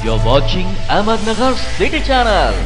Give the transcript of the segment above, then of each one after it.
You're watching Ahmednagar City Channel.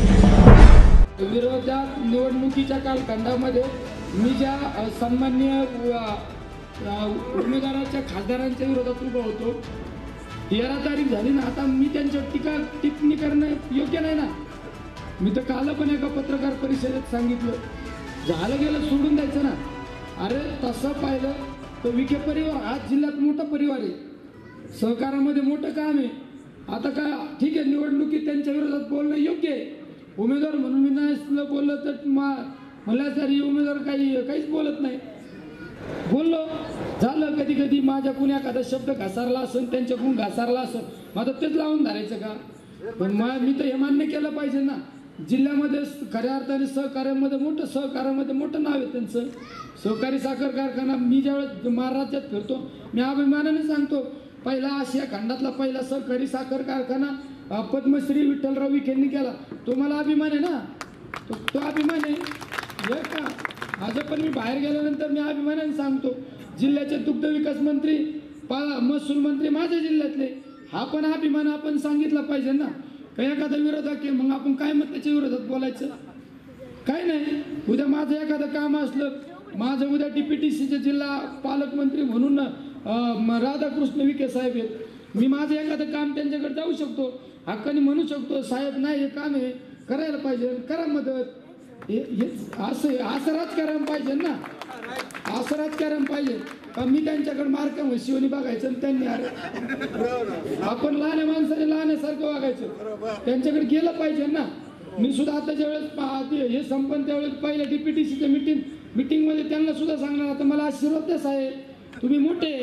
विरोधात निवडणुकीच्या कालखंडामध्ये मी ज्या सन्माननीय उमेदवाराच्या खासदारांच्या विरोधात उभा होतो, 13 तारीख झाली ना, आता मी त्यांच्यावर टिप्पणी करणं योग्य नाही ना. मी तर काल पण एका पत्रकार परिषदेत सांगितलं, झालं गेलं सोडून द्यायचं ना. अरे तसं पाहिलं तर विखे परिवार हा जिल्ह्यात मोठा परिवार आहे, सहकारामध्ये मोठं काम आहे. आता काय ठीक आहे, निवडणुकीत त्यांच्या विरोधात बोलणं योग्य आहे. उमेदवार म्हणून मी नाही बोललं तर मला तरी उमेदवार काहीच बोलत नाही. बोललो झालं, कधी कधी माझ्याकडून एखादा शब्द घासारला असेल, त्यांच्याकडून घासारला असेल, मग तेच लावून धरायचं का? पण मी तर हे मान्य केलं पाहिजे ना, जिल्ह्यामध्ये खऱ्या अर्थाने सहकार्यामध्ये मोठं नाव आहे त्यांचं. सहकारी साखर कारखाना मी ज्यावेळेस महाराष्ट्रात फिरतो, मी अभिमानाने सांगतो, पहिला आशिया खंडातला पहिला सहकारी साखर कारखाना पद्मश्री विठ्ठलराव विखेंनी केला. तो मला अभिमान आहे ना, तो अभिमान आहे हे का. आज पण मी बाहेर गेल्यानंतर मी अभिमानाने सांगतो, जिल्ह्याचे दुग्ध विकास मंत्री महसूल मंत्री माझ्या जिल्ह्यातले, हा पण अभिमान आपण सांगितला पाहिजे ना. काही एखादा विरोधक आहे, मग आपण काय मग त्याच्या विरोधात बोलायचं? काय नाही. उद्या माझं एखादं काम असलं, माझं उद्या DPTCचे जिल्हा पालकमंत्री म्हणून राधाकृष्ण विखे साहेब आहेत, मी माझं एखादं काम त्यांच्याकडे जाऊ शकतो, हक्काने म्हणू शकतो, साहेब नाही हे काम आहे करायला पाहिजे, करा मदत. हे असं राजकारण पाहिजे ना, असं राजकारण पाहिजे का मी त्यांच्याकडे मार्क शिवणी बघायचं आणि त्यांनी आपण लहान माणसाने लहानसारखं वागायचं, त्यांच्याकडे गेलं पाहिजे ना. मी सुद्धा आता ज्यावेळेस हे संपन्न त्यावेळेस पहिल्या DPTCच्या मीटिंगमध्ये त्यांना सुद्धा सांगणार, आता मला आशीर्वाद द्या साहेब, तुम्ही मोठे,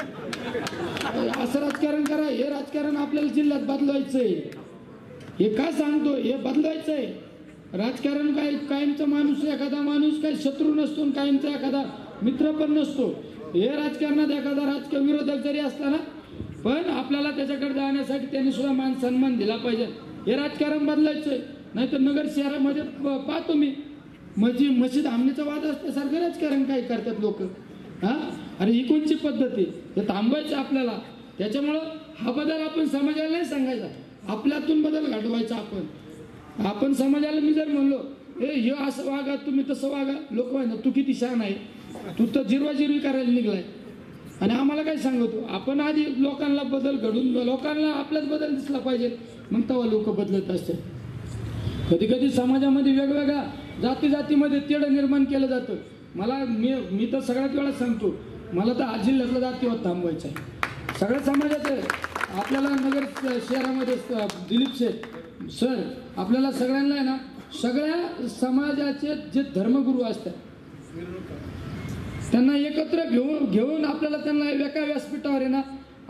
असं राजकारण करा. हे राजकारण आपल्याला जिल्ह्यात बदलवायचंय. हे काय सांगतो, हे बदलवायचंय राजकारण. काय कायमचा माणूस, एखादा माणूस काही शत्रू नसतो, कायमचा एखादा मित्र पण नसतो. हे राजकारणात एखादा राजकीय विरोधक जरी असला ना, पण आपल्याला त्याच्याकडे जाण्यासाठी त्यांनी सुद्धा मान सन्मान दिला पाहिजे. हे राजकारण बदलायचंय. नाहीतर नगर शहरामध्ये पाहतो मी, मस्जिद आमनेचा वाद असल्यासारखं राजकारण काय करतात लोक. अरे ही कोणची पद्धत आहे? हे थांबवायचं आपल्याला. त्याच्यामुळं हा बदल आपण समाजाला नाही सांगायचा, आपल्यातून बदल घडवायचा. आपण समाजाला मी जर म्हणलो हे असं वागा, तुम्ही तसं वागा, लोक ना तू किती शहाणा आहे, तू तर जिरवाजिरवी करायला निघलाय आणि आम्हाला काय सांगतो. आपण आधी लोकांना बदल घडून, लोकांना आपल्यात बदल दिसला पाहिजे, मग तेव्हा लोक बदलत असते. कधी कधी समाजामध्ये वेगवेगळ्या जातीमध्ये तेढ निर्माण केलं जातं. मी तर सगळ्यात वेळा सांगतो, मला तर आज जिल्ह्यातला जातीवाद थांबवायचा आहे सगळ्या समाजाचं. आपल्याला नगर शहरामध्ये दिलीप शेठ सर, आपल्याला सगळ्यांना आहे ना, सगळ्या समाजाचे जे धर्मगुरू असतात त्यांना एकत्र घेऊन आपल्याला त्यांना एका व्यासपीठावर आहे ना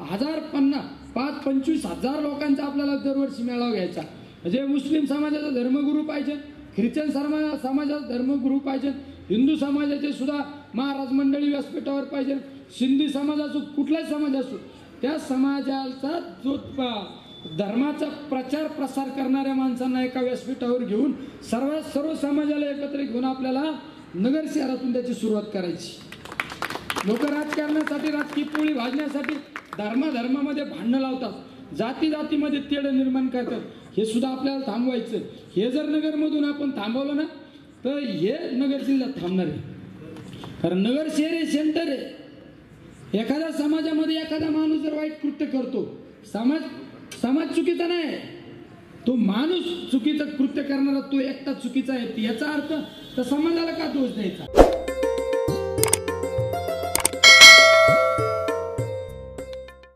25,000 लोकांचा आपल्याला दरवर्षी मेळावा घ्यायचा. म्हणजे मुस्लिम समाजाचा धर्मगुरू पाहिजे, ख्रिश्चन समाजाचा धर्मगुरू पाहिजे, हिंदू समाजाचे सुद्धा महाराज मंडळी व्यासपीठावर पाहिजे, सिंधी समाज असो, कुठलाही समाज असो, त्या समाजाचा जो धर्माचा प्रचार प्रसार करणाऱ्या माणसांना एका व्यासपीठावर घेऊन सर्व समाजाला एकत्र घेऊन आपल्याला नगर शहरातून त्याची सुरुवात करायची. लोक राजकारणासाठी, राजकीय पोळी भाजण्यासाठी धर्मामध्ये भांडणं लावतात, जातीमध्ये तेढ निर्माण करतात. हे सुद्धा आपल्याला थांबवायचं. हे जर नगरमधून आपण थांबवलं ना, तर हे नगर जिल्ह्यात थांबणार आहे. कारण नगर शहर हे सेंटर आहे. एखाद्या समाजामध्ये एखादा माणूस जर वाईट कृत्य करतो, समाज चुकीचा नाही, तो माणूस चुकीचं कृत्य करणारा तो एकटा चुकीचा आहे, याचा अर्थ तर समाजाला का दोष द्यायचा?